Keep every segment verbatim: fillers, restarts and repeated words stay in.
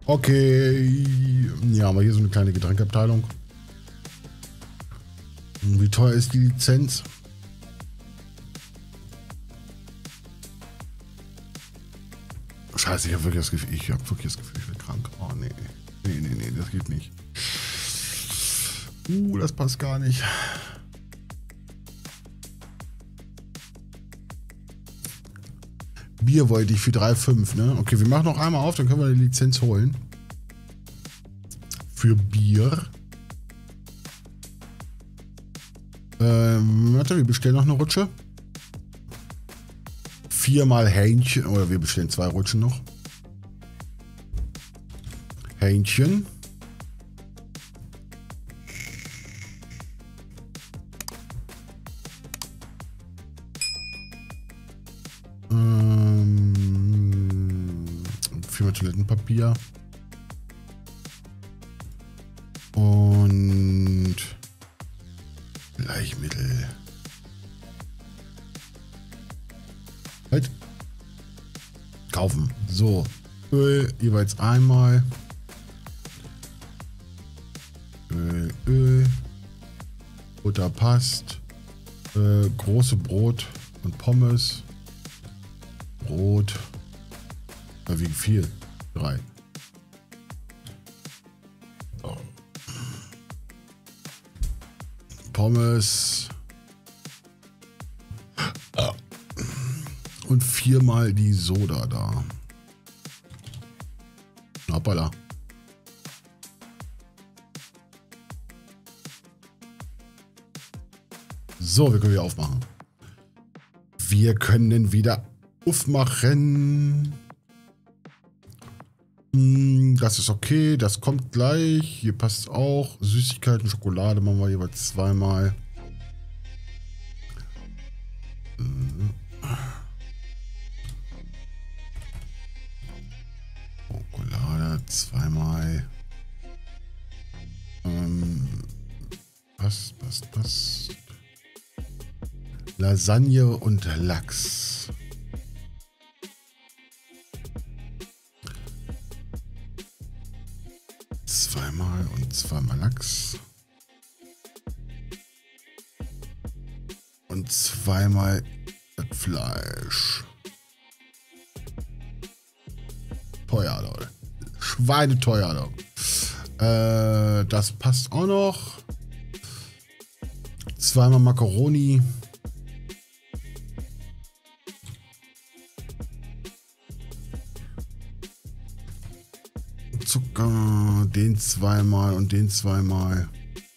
Okay. Ja, aber hier so eine kleine Getränkeabteilung. Wie teuer ist die Lizenz? Scheiße, ich habe wirklich das Gefühl, ich habe wirklich das Gefühl, ich werde krank. Oh nee. Nee, nee, nee, das geht nicht. Uh, das passt gar nicht. Bier wollte ich für drei Komma fünf, ne? Okay, wir machen noch einmal auf, dann können wir die Lizenz holen. Für Bier. Ähm, warte, wir bestellen noch eine Rutsche. Viermal Hähnchen, oder wir bestellen zwei Rutschen noch. Hähnchen. Ähm, viermal Toilettenpapier. Und Bleichmittel. Halt. Kaufen. So. Öl jeweils einmal. Öl, Öl. Butter passt. Äh, große Brot und Pommes. Brot. Äh, wie viel? Drei. Oh. Pommes. Ah. Und viermal die Soda da. Hoppala. So, wir können wieder aufmachen. Wir können wieder aufmachen. Das ist okay, das kommt gleich. Hier passt auch. Süßigkeiten, Schokolade machen wir jeweils zweimal. Schokolade zweimal. Ähm, passt, passt, passt. Lasagne und Lachs. Zweimal und zweimal Lachs. Und zweimal das Fleisch. Teuer, Leute. Schweineteuer, Leute. Äh, das passt auch noch. Zweimal Macaroni. Zucker, den zweimal und den zweimal.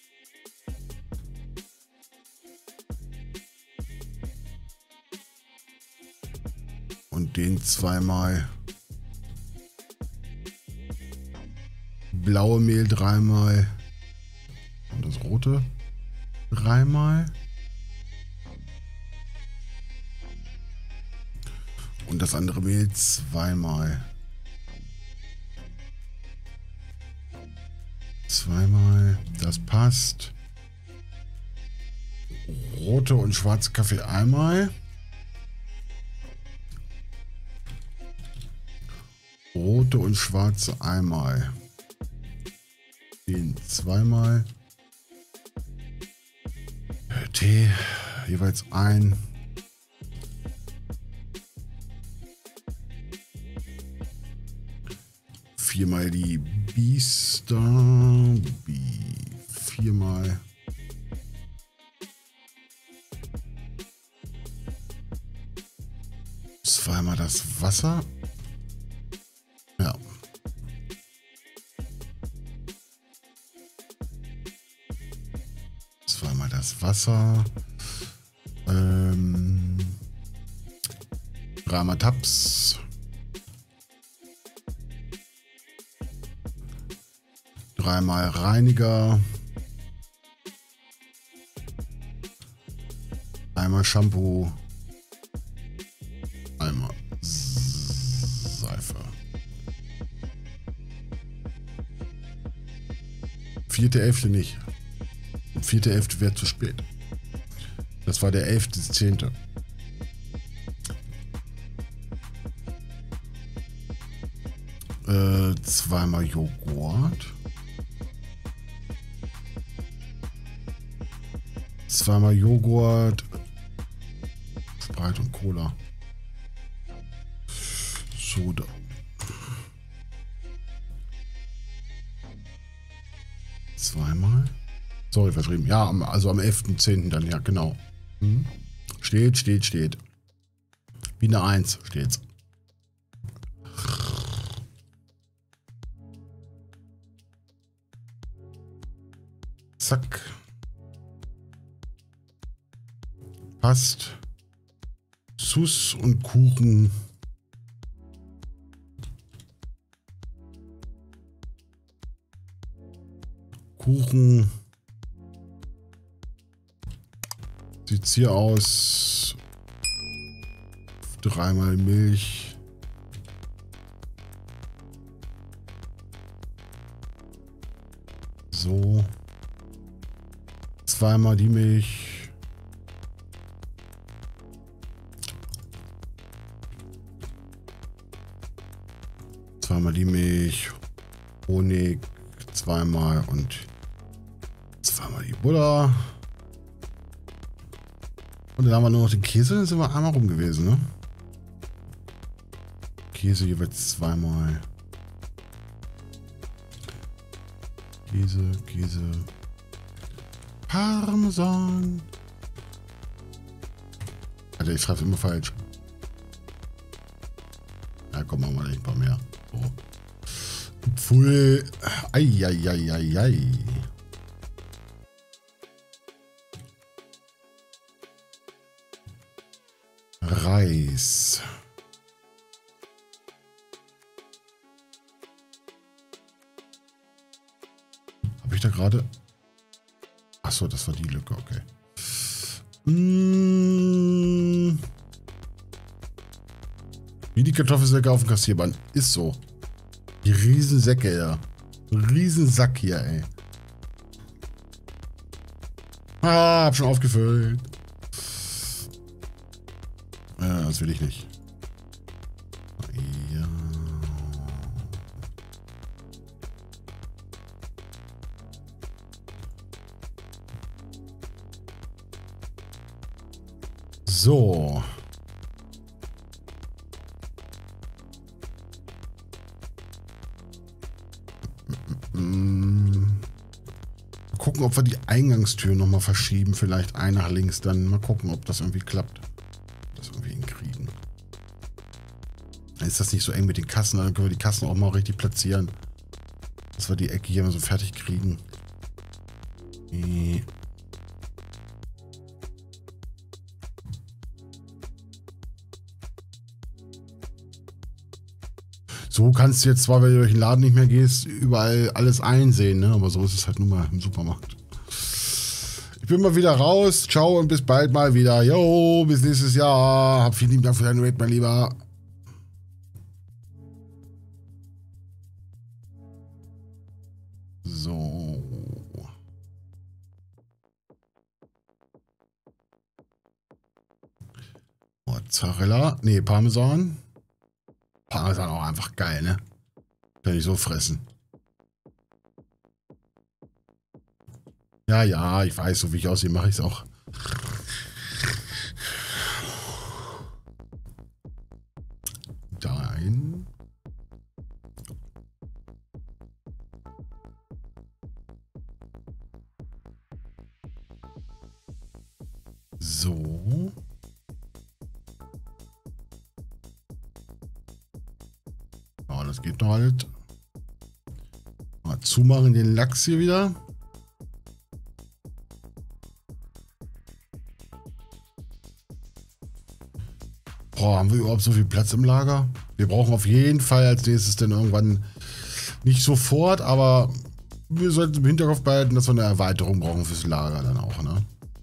Und den zweimal. Blaue Mehl dreimal. Und das rote dreimal. Und das andere Mehl zweimal. Zweimal, das passt. Rote und schwarze Kaffee einmal. Rote und schwarze einmal. Den zweimal. Tee, jeweils ein. Viermal die Biester. Viermal. Zweimal das Wasser. Ja. Zweimal das Wasser. Ähm. Dreimal Taps. Dreimal Reiniger. Einmal Shampoo. Einmal Seife. Vierte Elfte nicht. Vierte Elfte wäre zu spät. Das war der elfte Zehnte. Äh, zweimal Joghurt. Zweimal Joghurt. Sprite und Cola. Soda. Zweimal. Sorry, verschrieben. Ja, am, also am elften zehnten dann, ja, genau. Hm. Steht, steht, steht. Wie eine Eins steht's. Zack. Passt. Sus und Kuchen. Kuchen. Sieht's hier aus. Dreimal Milch. So. Zweimal die Milch. Zweimal die Milch. Honig. Zweimal und zweimal die Butter. Und dann haben wir nur noch den Käse, dann sind wir einmal rum gewesen, ne? Käse jeweils zweimal. Käse, Käse. Parmesan. Alter, ich schreibe immer falsch. Ja, komm, machen wir nicht ein paar mehr. So. Pfui. Eieieiei. Reis. Habe ich da gerade... Achso, das war die Lücke, okay. Mmh. Wie die Kartoffelsäcke auf dem Kassierband. Ist so. Die Riesensäcke, ja. Riesensack hier, ey. Ah, hab schon aufgefüllt. Ja, das will ich nicht. Ja. So. Mal gucken, ob wir die Eingangstür nochmal verschieben. Vielleicht ein nach links. Dann mal gucken, ob das irgendwie klappt. Das irgendwie hinkriegen. Dann ist das nicht so eng mit den Kassen. Dann können wir die Kassen auch mal richtig platzieren. Dass wir die Ecke hier mal so fertig kriegen. Äh. So kannst du jetzt zwar, wenn du durch den Laden nicht mehr gehst, überall alles einsehen, ne? Aber so ist es halt nun mal im Supermarkt. Ich bin mal wieder raus. Ciao und bis bald mal wieder. Jo, bis nächstes Jahr. Hab vielen lieben Dank für deinen Raid, mein Lieber. So. Mozzarella. Nee, Parmesan. Parmesan auch einfach geil, ne? Kann ich so fressen. Ja, ja, ich weiß, so wie ich aussehe, mache ich es auch. Dein. So. Ja, das geht noch halt. Mal zumachen den Lachs hier wieder. Boah, haben wir überhaupt so viel Platz im Lager? Wir brauchen auf jeden Fall als nächstes dann irgendwann nicht sofort, aber wir sollten im Hinterkopf behalten, dass wir eine Erweiterung brauchen fürs Lager dann auch, ne?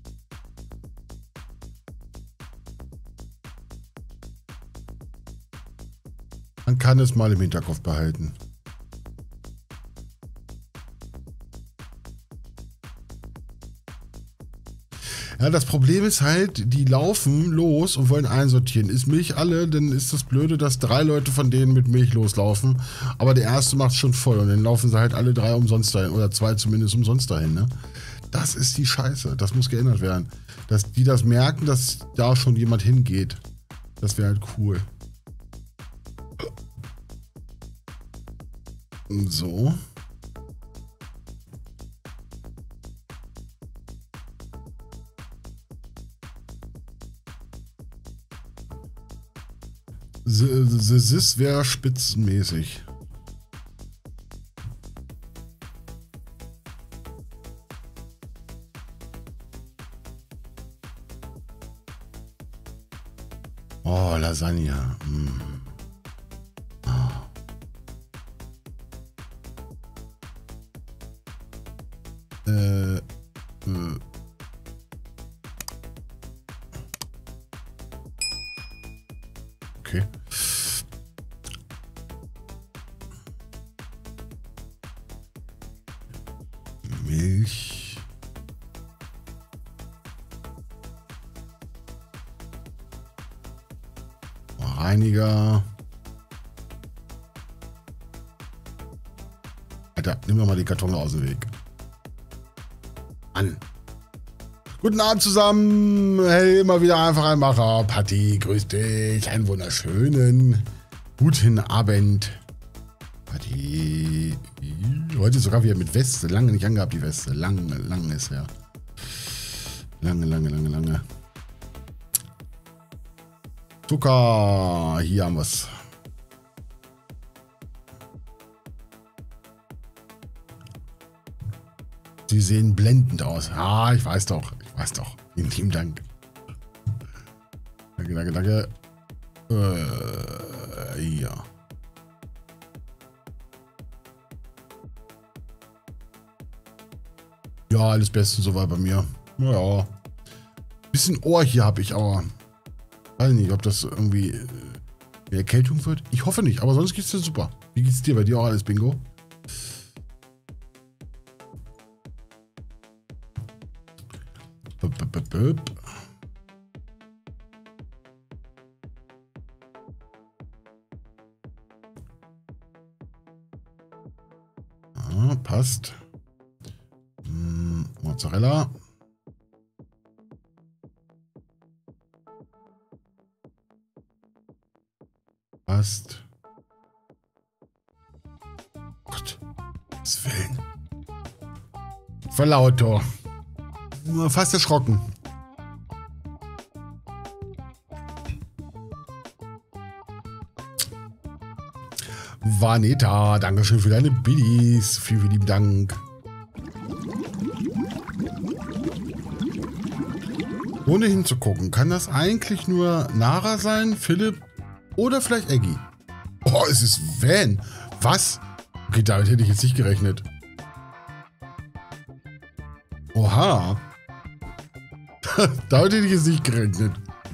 Man kann es mal im Hinterkopf behalten. Ja, das Problem ist halt, die laufen los und wollen einsortieren. Ist Milch alle, dann ist das Blöde, dass drei Leute von denen mit Milch loslaufen. Aber der erste macht es schon voll und dann laufen sie halt alle drei umsonst dahin. Oder zwei zumindest umsonst dahin, ne? Das ist die Scheiße. Das muss geändert werden. Dass die das merken, dass da schon jemand hingeht. Das wäre halt cool. So. Das wäre spitzenmäßig. Oh, Lasagne. Mm. Oh. Äh, äh. Okay. Milch. Reiniger. Alter, nimm doch mal die Karton aus dem Weg. An. Guten Abend zusammen. Hey, immer wieder einfach ein Macher. Patti, grüß dich. Einen wunderschönen guten Abend. Patti. Heute sogar wieder mit Weste. Lange nicht angehabt, die Weste. Lange, lange ist her. Lange, lange, lange, lange. Zucker. Hier haben wir es. Sie sehen blendend aus. Ah, ich weiß doch. Ich weiß doch. Vielen lieben Dank. Danke, danke, danke. Äh, ja. Ja, alles Beste soweit bei mir. Ja. Bisschen Ohr hier habe ich, aber weiß nicht, ob das irgendwie eine Erkältung wird. Ich hoffe nicht, aber sonst geht's dir super. Wie geht's dir? Bei dir auch alles Bingo? Böp, böp, böp. Ah, passt. Hm, Mozzarella. Passt. Gott, was Willen. Voll lauter. Fast erschrocken. Vaneta, Dankeschön für deine Biddies. Vielen, vielen lieben Dank. Ohne hinzugucken, kann das eigentlich nur Nara sein, Philipp oder vielleicht Eggy? Oh, es ist Van. Was? Okay, damit hätte ich jetzt nicht gerechnet. Oha. Damit hätte ich jetzt nicht gerechnet.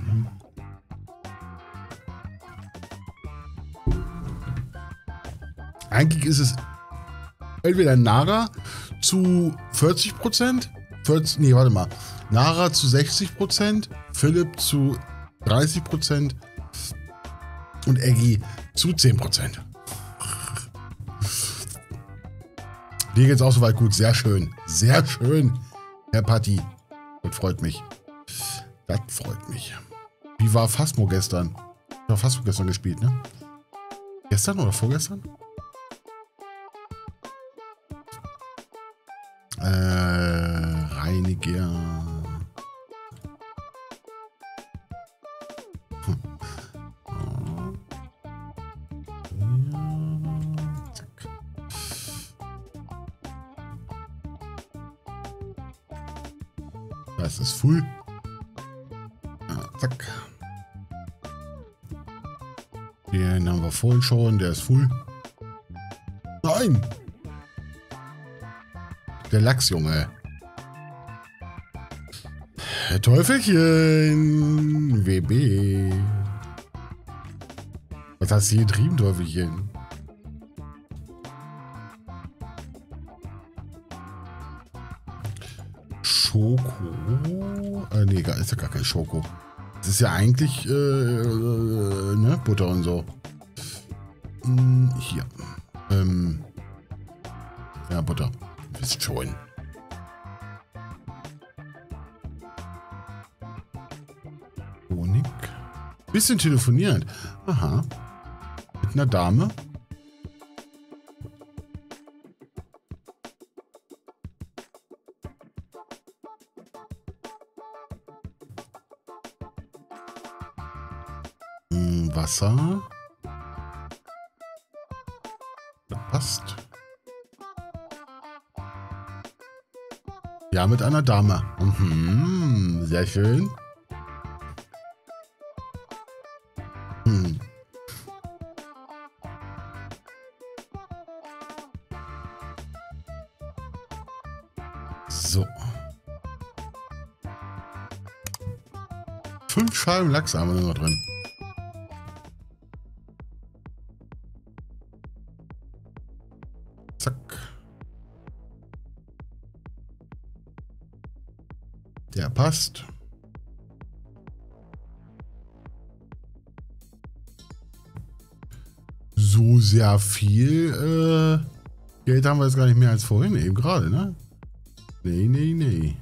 Eigentlich ist es entweder Nara zu vierzig Prozent, vierzig, nee, warte mal. Nara zu sechzig Prozent, Philipp zu dreißig Prozent und Eggy zu zehn Prozent. Dir geht's auch soweit gut. Sehr schön. Sehr schön, Herr Patti. Das freut mich. Das freut mich. Wie war Phasmo gestern? Ich habe Phasmo gestern gespielt, ne? Gestern oder vorgestern? Äh, Reiniger. Hm. Ja, zack. Das ist full. Ja, zack. Den haben wir voll schon. Der ist full. Nein! Der Lachs, Junge. Teufelchen. W B. Was hast du hier getrieben, Teufelchen? Schoko. Äh, nee, ist ja gar kein Schoko. Das ist ja eigentlich, äh, äh, ne, Butter und so. Hm, hier. Ähm. Ja, Butter. Wisst schon. Honig. Bisschen telefoniert. Aha. Mit einer Dame. Hm, Wasser. Das passt. Ja, mit einer Dame. Mhm, sehr schön. Hm. So. Fünf Scheiben Lachs haben wir nur noch drin. Zack. Der passt. So sehr viel äh, Geld haben wir jetzt gar nicht mehr als vorhin, eben gerade, ne? Nee, nee, nee.